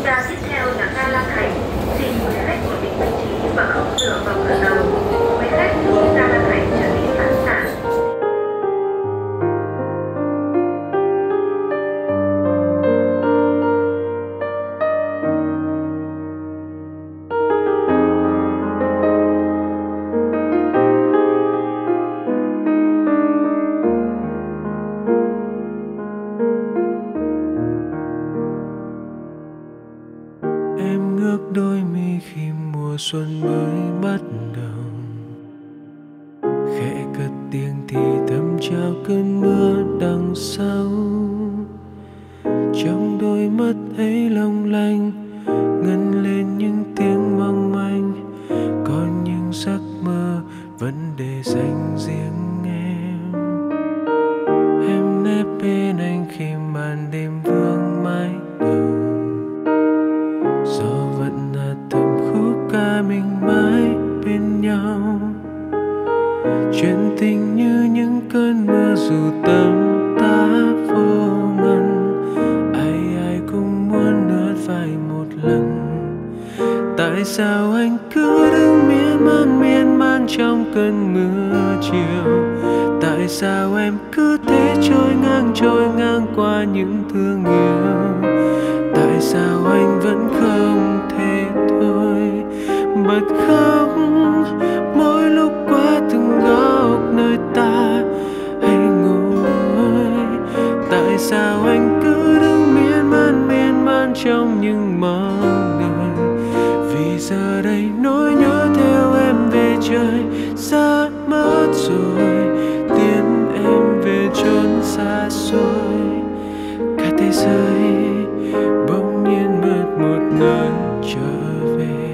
Ga tiếp theo là ga Lan Thành. Xin quý khách ổn định vị trí và không dựa vào cửa đầu. Quý khách chú ý ga Lan Thành chuẩn bị sẵn sàng. Em ngước đôi mi khi mùa xuân mới bắt đầu, khẽ cất tiếng thì thầm chào cơn mưa đằng sau. Trong đôi mắt ấy long lanh ngân lên những tiếng mong manh, có những giấc mơ vẫn để dành riêng em. Em nép bên anh khi màn đêm vương mái đầu, gió vẫn hát thầm khúc ca mình mãi bên nhau. Chuyện tình như những cơn mưa dù tầm tá vô ngần, ai ai cũng muốn ướt vai một lần. Tại sao anh cứ đứng miên man trong cơn mưa chiều? Tại sao em cứ thế trôi ngang qua những thương yêu? Tại sao anh vẫn không thể thôi bật khóc mỗi lúc qua từng góc nơi ta hay ngồi? Tại sao anh cứ đứng miên man trong những mong đợi? Vì giờ đây nỗi nhớ theo em về trời xa mất rồi, tiến em về chốn xa xôi. Cả thế giới bỗng nhiên mất một nơi trở về.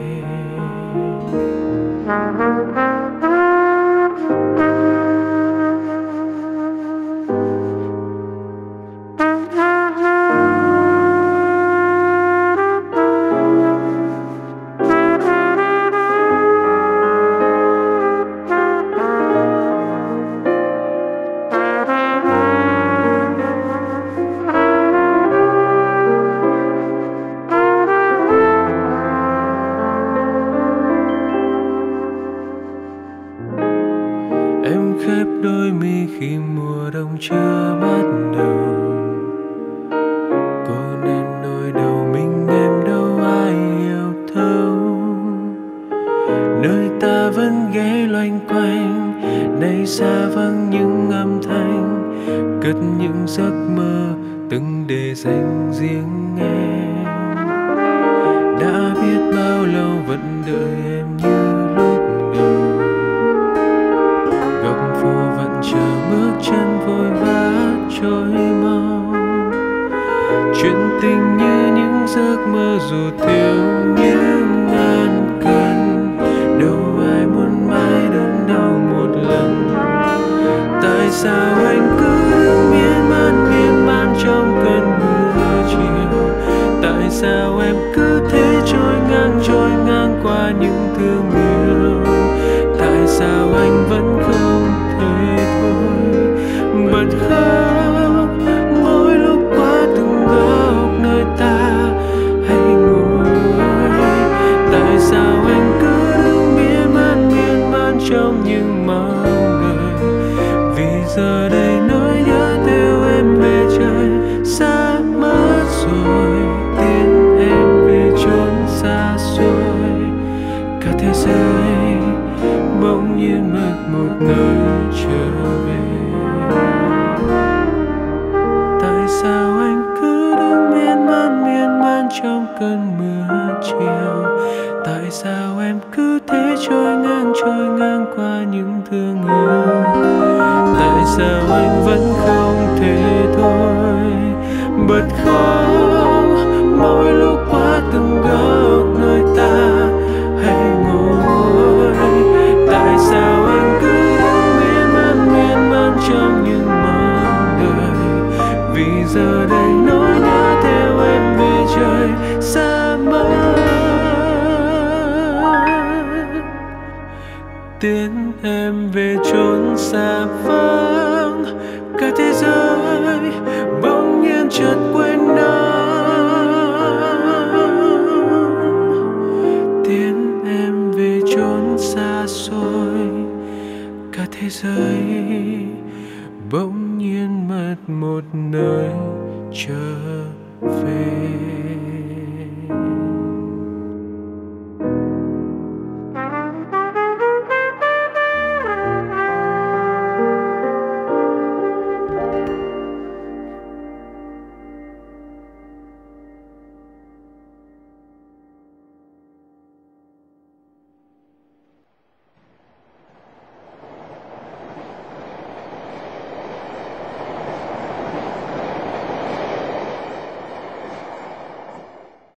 Em khép đôi mi khi mùa đông chưa bắt đầu, cô nên nỗi đau mình em đâu ai hiểu thấu. Nơi ta vẫn ghé loanh quanh, nay xa vắng những âm thanh, cất những giấc mơ từng để dành riêng em. Đã biết bao lâu vẫn đợi em như lúc đầu, góc phố vẫn chờ bước chân vội vã trôi mau. Chuyện tình như những giấc mơ dù thiếu những ngàn cân, đâu ai muốn mãi đớn đau một lần. Tại sao anh cứ đứng miên man trong cơn mưa chiều? Tại sao em cứ thế trôi ngang qua những thương yêu? Tại sao anh vẫn không thể thôi bật khóc mỗi lúc qua từng góc nơi ta hay ngồi? Tại sao anh cứ đứng miên man trong những mong đợi? Vì giờ đây nỗi nhớ theo em về trời xa mất rồi, tiến em về chốn xa xôi. Cả thế giới bỗng nhiên mất một nơi trở về. Tại sao anh cứ đứng miên man trong cơn mưa chiều? Tại sao em cứ thế trôi ngang qua những thương yêu? Tại sao anh vẫn không thể thôi bật khóc mỗi lúc qua từng góc nơi ta hay ngồi? Tại sao anh cứ miên man trong những mong đợi? Vì giờ đây nỗi nhớ theo em về trời xa mất, tiến em về chốn xa vắng. Cả thế giới bỗng nhiên chợt quên anh. bỗng nhiên mất một nơi trở về.